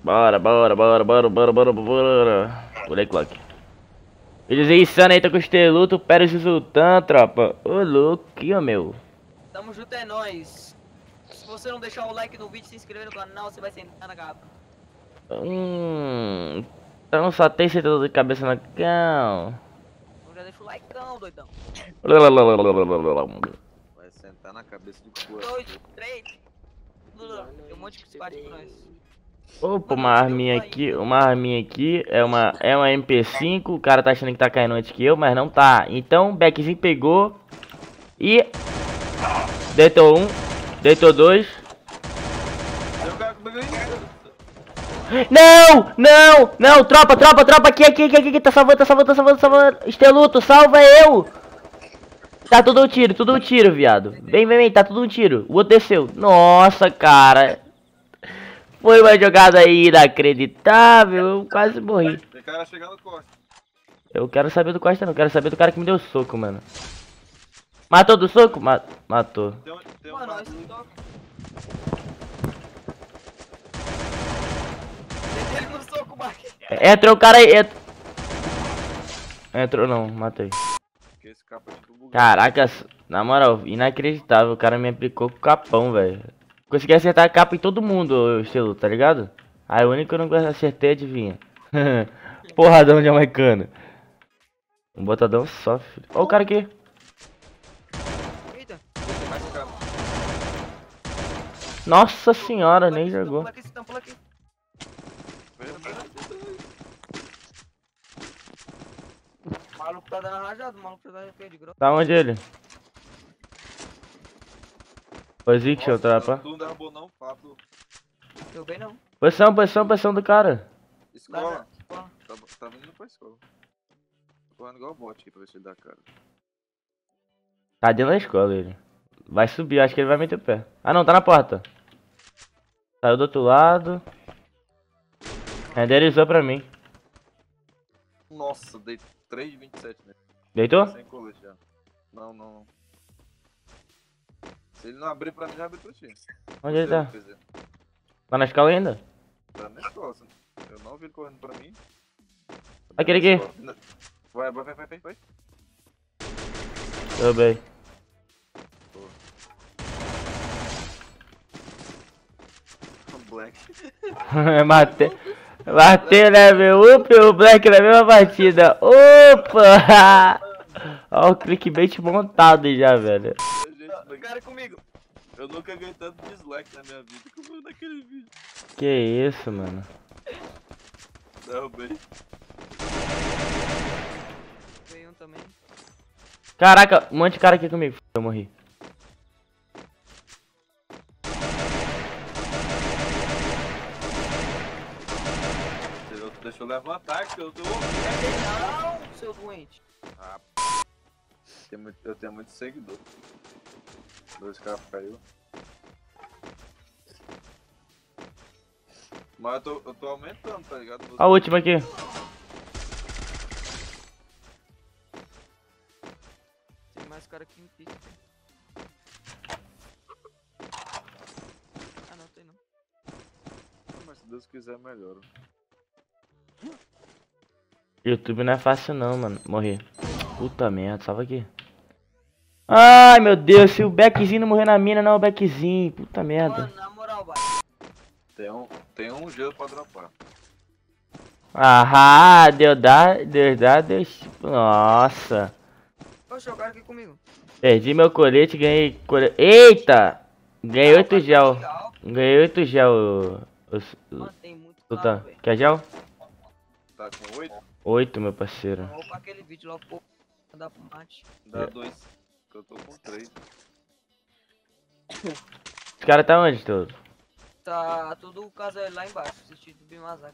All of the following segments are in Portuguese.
Bora, bora, bora, bora, bora, bora, bora. Pulei clock. Eles aí, insano aí, tá com o Esteluto, Pérez e Sultan, tropa. Ô, louco, aqui, ó, meu. Tamo junto, é nóis. Se você não deixar o like no vídeo e se inscrever no canal, você vai sentar na capa. Então só tem certeza de cabeça na cão. Então já deixa o likeão, doidão. Vai sentar na cabeça do cu. 2, 3. Tem um monte de squad pra nós. Opa, uma arminha aqui, é uma MP5, o cara tá achando que tá caindo antes que eu, mas não tá. Então, o Beckzinho pegou e deitou um, deitou dois. Não, não, não, tropa, aqui, tá salvando, Esteluto, salva eu. Tá tudo um tiro, viado. Vem, tá tudo um tiro. O outro desceu. Nossa, cara. Foi uma jogada aí inacreditável, eu quase morri. Tem cara chegando Costa. Eu quero saber do Costa não, quero saber do cara que me deu soco, mano. Matou do soco? Matou. Tem um Mano, nós bagulho. toca. Ele no soco, Mark. Entrou o cara aí, entrou não, matei. Que esse capa é tudo bugado. Caraca, na moral, inacreditável, o cara me aplicou com o capão, velho. Consegui acertar a capa em todo mundo, o estilo, tá ligado? Aí o único que eu não acertei, adivinha? Porradão de americano. Um botadão só, filho. Ó o cara aqui. Eita. Tem mais um capa. Nossa senhora, nem jogou. Pula aqui. O maluco tá dando rajado, o maluco tá dando de grosso. Tá onde ele? Position, tropa. Tu não derrubou não, Pablo. Eu bem não. Posição do cara. Escola. Escola. Tá vindo pra escola. Tô correndo igual bot aqui pra ver se ele dá cara. Tá dentro da escola ele. Vai subir, acho que ele vai meter o pé. Ah não, tá na porta. Saiu do outro lado. Renderizou pra mim. Nossa, dei 3 de 27, né? Deitou? Sem colete já. Não. Se ele não abrir pra mim, já abre pra ti. Onde ele tá? Quer dizer, Tá na escola ainda? tá na escola. Eu não vi ele correndo pra mim. Aquele aqui. Vai. Tô bem. Black. Matei level up e o Black na mesma partida. Opa! Ó o clickbait montado já, velho. Cara comigo. Eu nunca ganhei tanto dislike na minha vida como naquele vídeo. Que isso, mano. Derrubei. Veio um também. Caraca, um monte de cara aqui comigo. Eu morri. Deixa eu levantar que eu tô. Não, seu doente. Ah, eu tenho muito seguidor. 2 caras caiu. Mas eu tô aumentando, tá ligado? A última aqui. Tem mais cara aqui em pique. Ah não, tem não. Mas se Deus quiser, melhora. YouTube não é fácil não, mano. Morri. Puta merda, salva aqui. Ai, meu Deus, se o Beckzinho não morrer na mina, não é o Beckzinho. Puta merda. Mano, na moral, vai. Tem um gelo pra dropar. Ah, Deus. Nossa. Oxe, o cara aqui comigo. Perdi meu colete, ganhei colete. Eita! Ganhei 8 gel. Ganhei 8 gel. Mano, tem muito Sultan. cara, velho. Quer gel? Tá com 8? 8, meu parceiro. Vou pra aquele vídeo lá, pô. Dá pro mate. Dá 2. Que eu tô com 3. Os caras tá onde, todo? Tá tudo o caso é lá embaixo, assistindo do Bimazaki.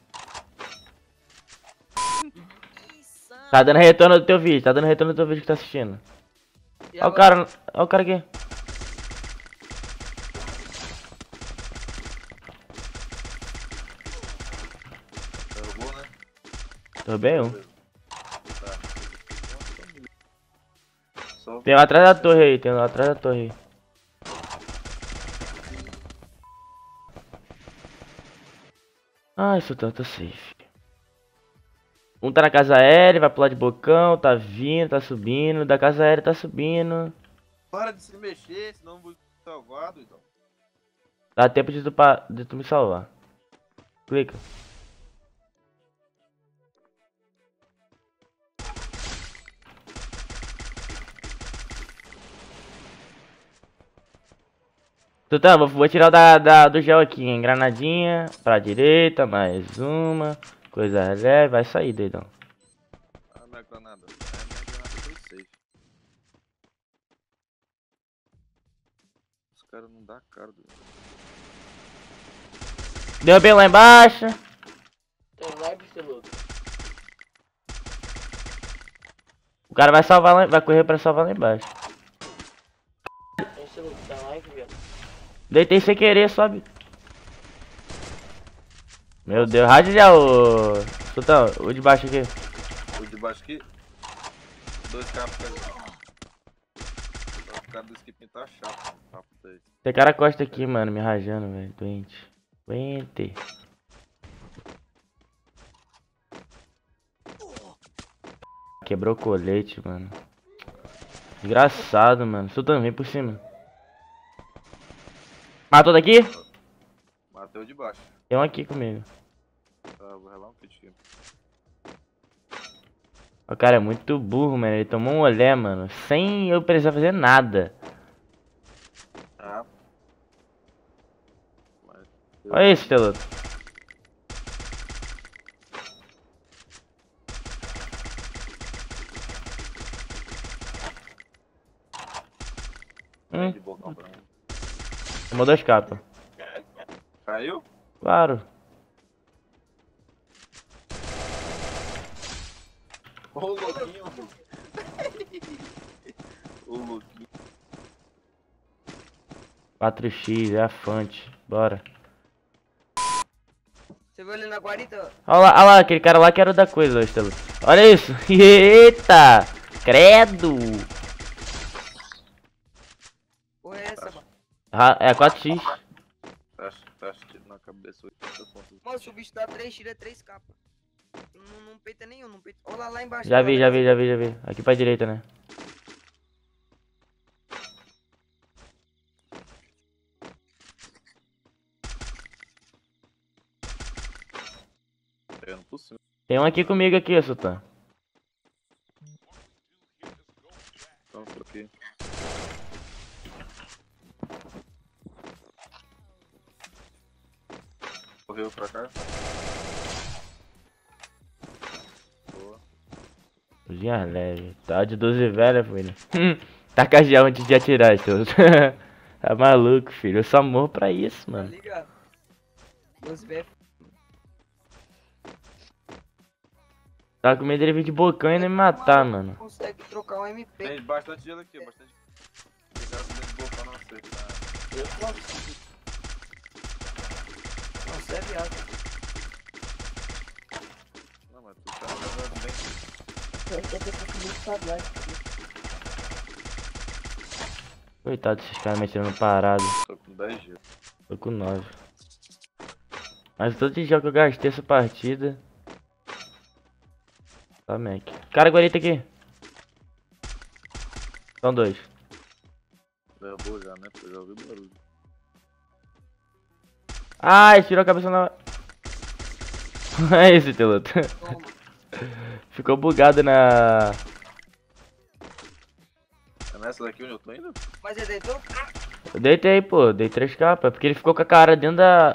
Tá dando retorno do teu vídeo, que tá assistindo. Ó o cara aqui. Derrubou, né? Tô bem, um. Tá. Só Tem um atrás da torre aí, Ai, Sultão, tô safe. Um tá na casa aérea, vai pular de bocão, tá vindo, tá subindo. Da casa aérea tá subindo. Para de se mexer, senão eu vou salvado, então. Dá tempo de tu me salvar. Clica. Sultão, vou tirar o do gel aqui, hein? Granadinha pra direita, mais uma. Coisa leve, vai sair, doidão. Ah, minha granada. É, minha granada foi safe. Os caras não dão cara do. Deu bem lá embaixo. Tem live, Esteluto. O cara vai salvar lá, vai correr pra salvar lá embaixo. Tem Esteluto, tem live, viado. Deitei sem querer, sobe. Meu Deus, rádio já o. Sultão, o de baixo aqui. O de baixo aqui. 2 capas. O cara do skip tá chato. Papo desse. Tem cara costa aqui, mano, me rajando, velho. Doente. Doente. Quebrou o colete, mano. Desgraçado, mano. Sultão, vem por cima. Matou daqui? Matei o de baixo. Tem um aqui comigo. Tá, vou relar um kit aqui. O cara é muito burro, mano. Ele tomou um olé, mano. Sem eu precisar fazer nada. Ah. Mas... Olha isso, Teloto. De bocão pra mim. Tomou 2 capas. Caiu? Claro. Ô, louquinho. Ô, louquinho. 4x, é a fonte. Bora. Você viu ali na guarita? Olha lá, aquele cara lá que era o da coisa, Estelo. Olha isso. Eita! Credo! Porra é essa, mano? É 4x. Tá tiro na cabeça 80 pontos. Moço, o bicho dá 3 tiros, é 3 capas. Não peita nenhum, não peita. Olha lá embaixo. Já vi, olha já lá. vi, já vi, já vi. Aqui pra direita, né? Pegando por cima. Tem um aqui comigo aqui, Sultan. Então, por aqui. Correu pra cá. Boa. Luzinha leve. Tá de 12 velha, filho. Tá cajão antes de atirar, Estelo. Tá maluco, filho. Eu só morro pra isso, Tá mano. ligado? Os velhos. Tava com medo dele vir de bocão e ainda me matar, mano. Consegue trocar um MP. Tem bastante gelo aqui, bastante. Tem cara com dentro de boca, não sei. Tá? Eu posso. Nossa, é viado. Não, mas tu tá jogando bem. Eu tenho que subir pra baixo. Coitado desses caras mexendo parado. Tô com 10 gelo. Tô com 9. Mas todo de jogo que eu gastei essa partida. Tá, Mac. Cara, guarita aqui. São 2. Derrubou já, né? Porque eu já ouvi barulho. Ai, tirou a cabeça na. É esse, Teloto. Toma. Ficou bugado na. É nessa daqui onde eu tô indo? Mas ele deitou? Eu deitei, pô. Dei 3 capas. Porque ele ficou com a cara dentro da.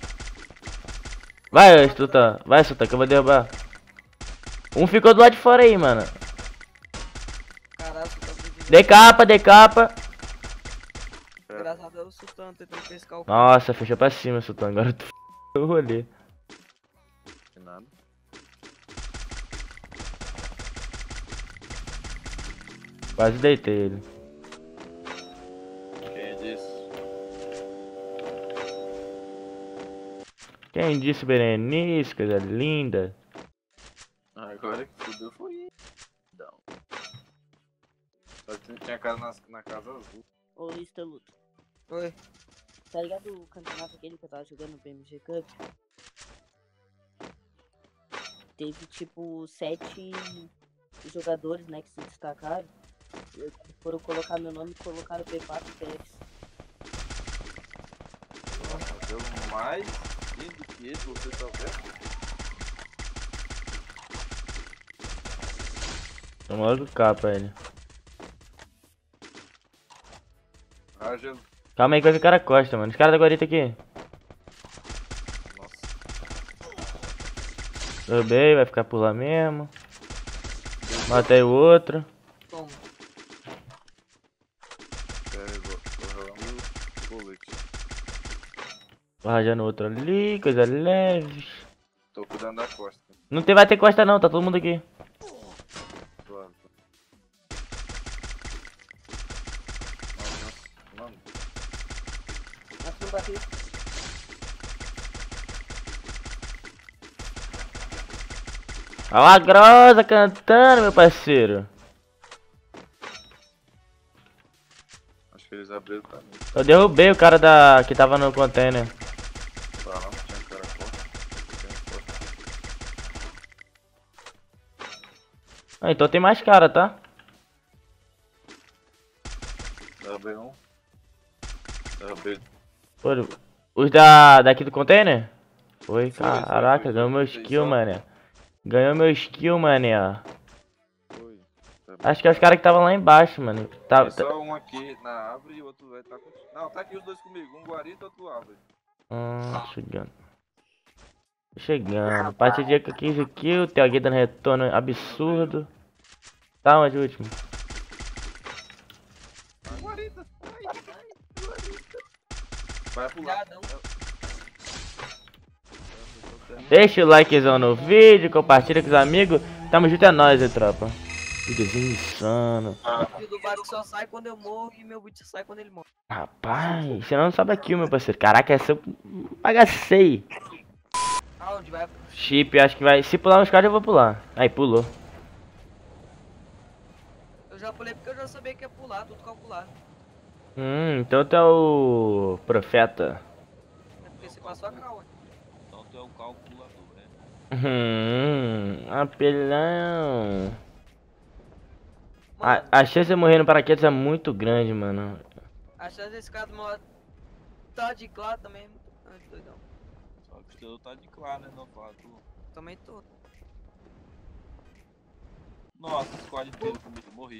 Vai, Sultan. Vai, Sultan, que eu vou derrubar. Um ficou do lado de fora aí, mano. Caralho, Sultão pedindo. Dei capa, dei capa. Graças a Deus, o Sultão tentando pescar o c. Nossa, fechou pra cima, Sultan. Agora tu o rolê. Tem nada. Quase deitei ele. Quem disse? Quem disse, Berenice, coisa linda. Agora que fudeu foi ele. Não. Só que tinha cara na casa azul. Ô, Esteluto, Oi. tá ligado o campeonato aquele que eu tava jogando no BMG Cup? teve tipo 7 jogadores, né, que se destacaram. Foram colocar meu nome e colocaram P4 PX. Nossa, deu mais lindo que esse, você tá vendo? Toma logo o capa, ele. Ah, gelo. Calma aí que vai vir cara costa, mano. Os caras da guarita aqui. Nossa. Derrubei, vai ficar por lá mesmo. Matei o outro. Toma. Tô jogando colete. Tô rajando o outro ali, coisa leve. Tô cuidando da costa. Não tem, vai ter costa não, tá todo mundo aqui. Claro. Mano, Acho que não bateu. Olha lá a Grosa cantando, meu parceiro. acho que eles abriram pra mim. Eu derrubei o cara que tava no container. Tá, não tinha cara forte. Ah, então tem mais cara, tá? Derrubei um. Derrubei. Pô, os daqui do container? Foi, caraca, ganhou meu skill, mané. Ganhou meu skill, mané. Foi. Acho que é os caras que estavam lá embaixo, mano. Tem só um aqui na árvore e o outro vai estar com... Não, tá aqui os dois comigo. Um guarita e outro árvore. Chegando. Chegando. Partidinha com 15 kills, tem alguém dando retorno absurdo. Tá onde o último? Ah, guarita. Ai, guarita. Vai pular. Cuidadão. Deixa o likezão no vídeo, compartilha com os amigos. Tamo junto, é nóis, hein, tropa. Videozinho insano. O do barco só sai quando eu morro e meu boot só sai quando ele morre. Rapaz, você não sabe aqui, meu parceiro. Caraca, essa eu bagacei. Aonde vai? Chip, acho que vai. Se pular uns caras, eu vou pular. Aí, pulou. Eu já pulei porque eu já sabia que ia pular, tudo calculado. Então tu é o profeta. É porque você passou a cal, Então tu é o calculador, né? Apelão. Mano, A chance de eu morrer no paraquedas é muito grande, mano. a chance desse cara do meu lado tá de claro também é muito grande, doidão. Só que o teu tá de claro, né, novato? Também tô. Nossa, squad inteiro comigo, morri.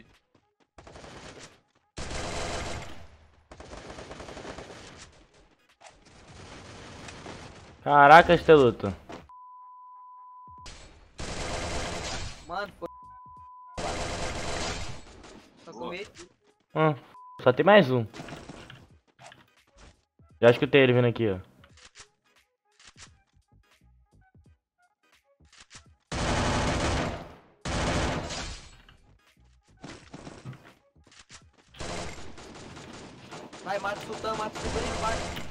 Caraca, Esteluto. Mano, foi. Só Boa. comi. Só tem mais um. Já escutei ele vindo aqui, ó. Vai, mata o sultão aí embaixo.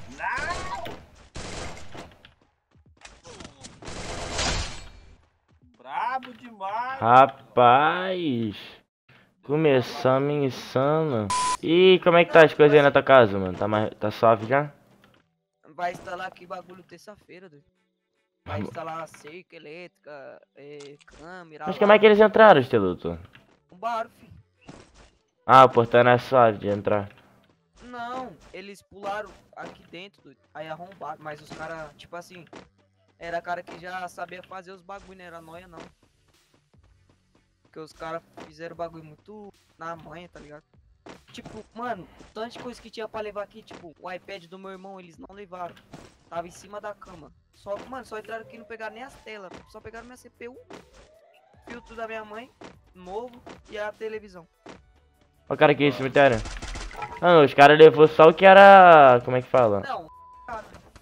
Brabo demais! Rapaz. Começamos insano. E como é que tá as coisas aí na tua casa, mano? Tá suave já? Vai instalar aqui bagulho terça-feira, doido. Vai instalar cerca elétrica, câmera. Mas como é que eles entraram, Esteluto? Um bar, filho. Ah, o portão não é suave de entrar. Não, eles pularam aqui dentro, doido. Aí arrombaram, mas os caras, tipo assim, era cara que já sabia fazer os bagulho, não era nóia não. Porque os caras fizeram bagulho muito na manha, tá ligado? Tipo, mano, o tanto de coisa que tinha pra levar aqui, tipo, o iPad do meu irmão, eles não levaram. Tava em cima da cama. Só, mano, só entraram aqui e não pegaram nem as telas. Só pegaram minha CPU, filtro da minha mãe, novo, e a televisão. Olha o cara aqui, cemitério. Não, os caras levou só o que era... Como é que fala? Não, cara,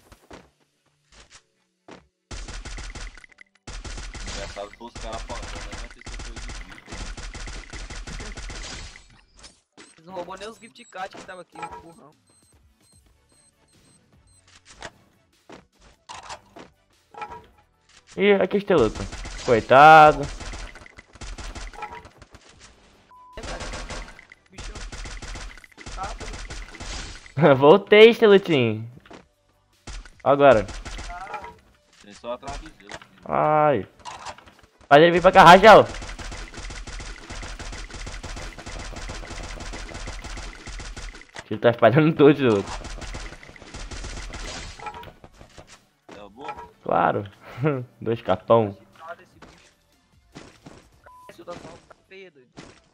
Engraçado que os caras falando, né? Vai ter certeza de vídeo. eles não roubou nem os gift cards que tava aqui no burrão. Ih, aqui este luto. Coitado. Bichão. Rápido. Voltei, Estelutinho. Agora. Tem só atrás do gelo. Ai. Faz ele vir pra cá, Rajal. Ele tá espalhando todos os outros. Acabou? Claro. 2 capão. Nada esse bicho. Isso tá só feio, doido.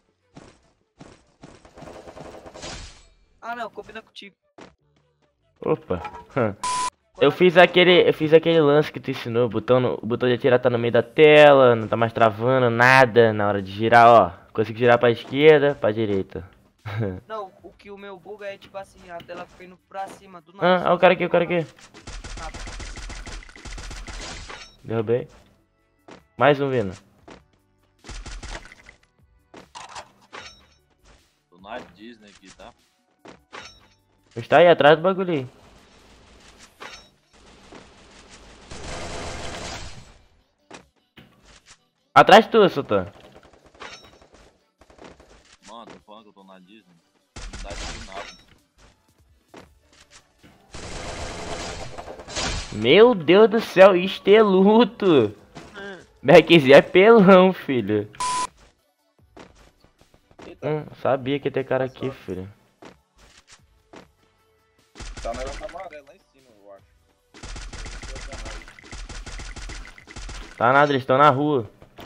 Ah não, combina contigo. Opa. Eu fiz aquele lance que tu ensinou. O botão de atirar tá no meio da tela. Não tá mais travando nada na hora de girar, ó. Consigo girar pra esquerda, pra direita. Não, o que o meu bug é tipo assim, a tela fica indo pra cima do nada. Ah, o cara aqui, o cara aqui. Derrubei. Mais um vindo. Tô na Disney aqui, tá? Está aí atrás do bagulho aí. Atrás de tu, Sultan. Mano, tô falando que eu tô na Disney. Não dá de nada. Meu Deus do céu, esteluto. Berkzia é pelão, filho. Sabia que ia ter cara aqui, filho. Tá um negócio amarelo lá em cima, eu acho. Tá nada, eles estão na rua.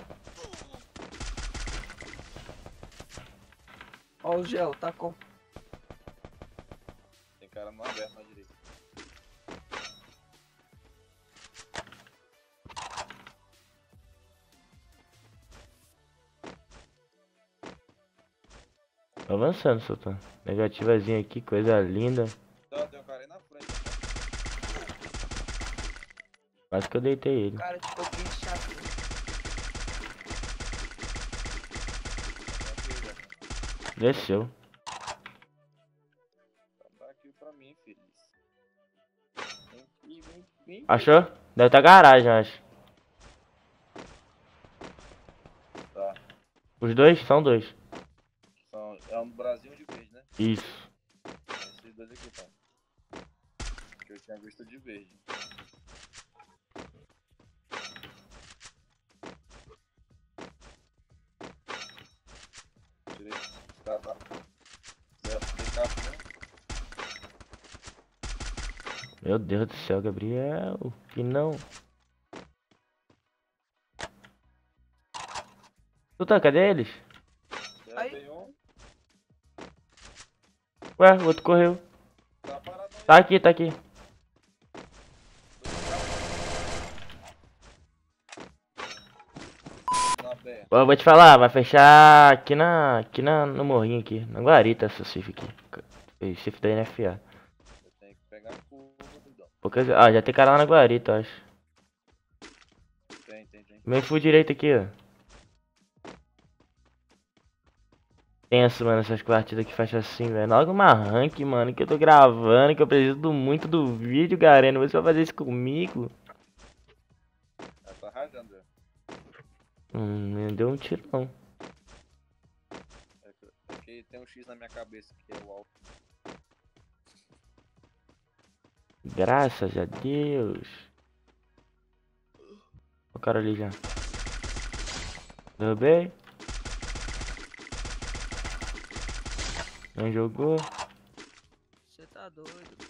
Ó o gel, tá com. Tem cara no aberto na direita. Tô avançando, Sultan. Negativazinha aqui, coisa linda. Tem um cara aí na frente. Quase que eu deitei ele. Cara de pouquinho chato. Desceu. Tá aqui pra mim, feliz. Vem. Achou? Deve estar garagem, acho. Tá. Os dois? São dois. É um do Brasil e um de verde, né? Isso. Esses dois aqui, tá. Que eu tinha visto de verde. Tirei. Tá. Tem carro, né? Meu Deus do céu, Gabriel. Que não. Sultan, cadê eles? Aí. Tem um. Ué, o outro correu. Tá parado aí. Tá aqui, tá aqui. Na berra. Pô, eu vou te falar, vai fechar no morrinho aqui. Na guarita, essa safe aqui. Esse safe da NFA. Eu tenho que pegar a curva, doidão. Porque, já tem cara lá na guarita, eu acho. Tem. Meio full direito aqui, ó. Penso, mano, essas partidas que fecham assim, velho. Logo uma rank, mano, que eu tô gravando, que eu preciso muito do vídeo, Garena. Você vai fazer isso comigo? Ela tá rajando, velho. Não deu um tiro, não. É que tem um X na minha cabeça, que é o alto. Graças a Deus. O cara ali já. Derrubei. Não jogou. Você tá doido.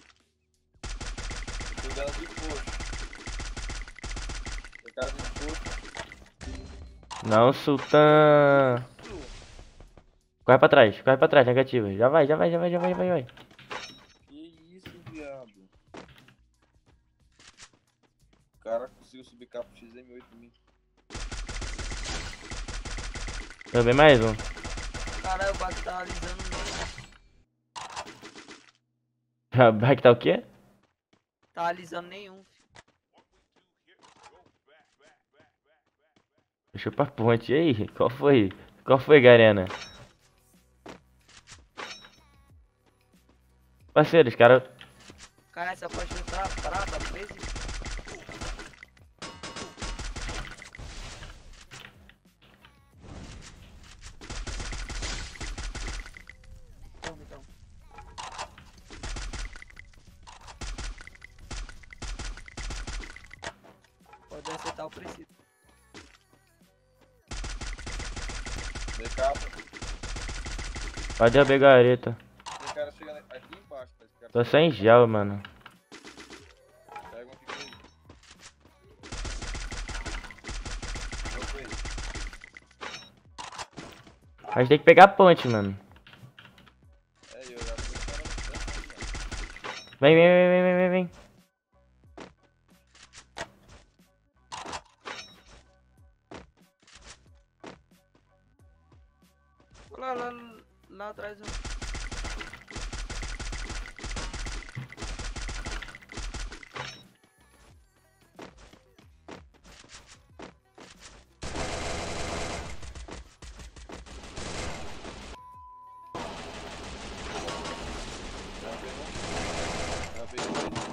Tô dando de posto. Tem cara de posto. Não, Sultan. Corre pra trás, negativa. Já vai. Que isso, viado? O cara conseguiu subir capa XM8 em mim. Derrubei mais um. Caralho, o bug tá alisando mesmo. Vai que tá o quê? Tá alisando nenhum, filho. Deixa eu pra ponte. E aí? Qual foi? Garena? Parceiro, os caras. Cara, essa pode entrar prata, fez? Então. Pode acertar o princípio. Vem cá, pô. Cadê a begareta? Tem cara chegando aqui embaixo, tá? Esse cara Tô sem gel, mano. pega um aqui comigo. Vou com ele. A gente tem que pegar a ponte, mano. É, eu já fui o cara no centro, mano. Vem. Lá atrás. Já pegou ele.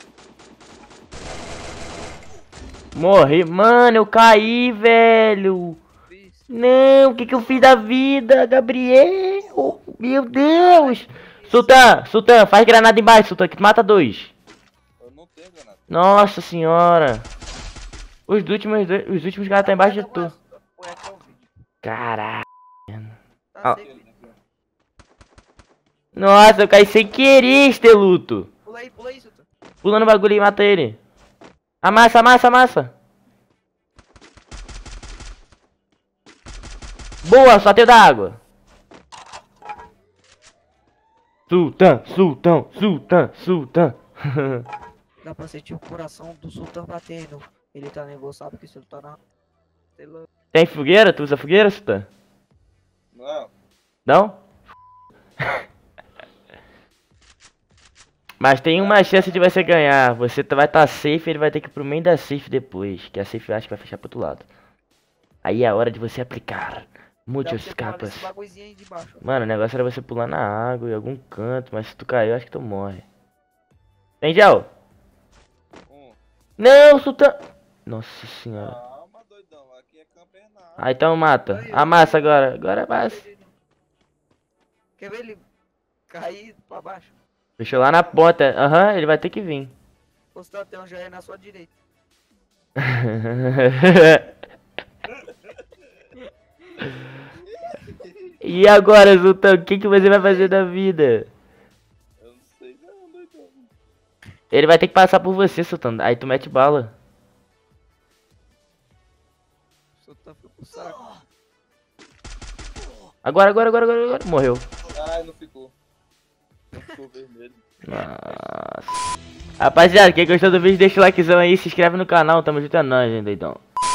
Morri. Mano, eu caí, velho. Fiz. Não, o que eu fiz da vida, Gabriel? Meu Deus. Sultan, faz granada embaixo, Sultan, que tu mata 2. Eu não tenho granada. Nossa senhora. Os últimos caras tá embaixo de tu. Põe aqui o vídeo. Caralho. Tá Ah. safe. Nossa, eu caí sem querer, Esteluto. Pula aí, Sultan. Pula no bagulho e mata ele. Amassa. Boa, só teu da água. Sultan. Dá pra sentir o coração do Sultan batendo. Ele tá nervoso, sabe que ele tá na. Tem fogueira? Tu usa fogueira, Sultan? Não. Não? Mas tem uma chance de você ganhar. Você vai estar safe e ele vai ter que ir pro meio da safe depois. Que a safe eu acho que vai fechar pro outro lado. Aí é a hora de você aplicar. Muitas capas. Esse bagulhozinho aí de baixo. Mano, o negócio era você pular na água em algum canto. Mas se tu cair, eu acho que tu morre. Tem gel? Não, Sultan. Nossa senhora. Calma, doidão. Aqui é campeonato. Ah, então mata. Amassa agora. Agora amassa. Quer ver ele cair pra baixo? Fechou lá na ponta. Aham, ele vai ter que vir. O Sultan já é na sua direita. E agora, Sultan, o que você vai fazer da vida? Eu não sei não, doidão. Ele vai ter que passar por você, Sultan. Aí tu mete bala. O Sultan foi pro saco. Agora. Morreu. Ai, não ficou. Não ficou vermelho. Nossa. Rapaziada, quem gostou do vídeo, deixa o likezão aí, se inscreve no canal. Tamo junto, é nóis, hein, doidão.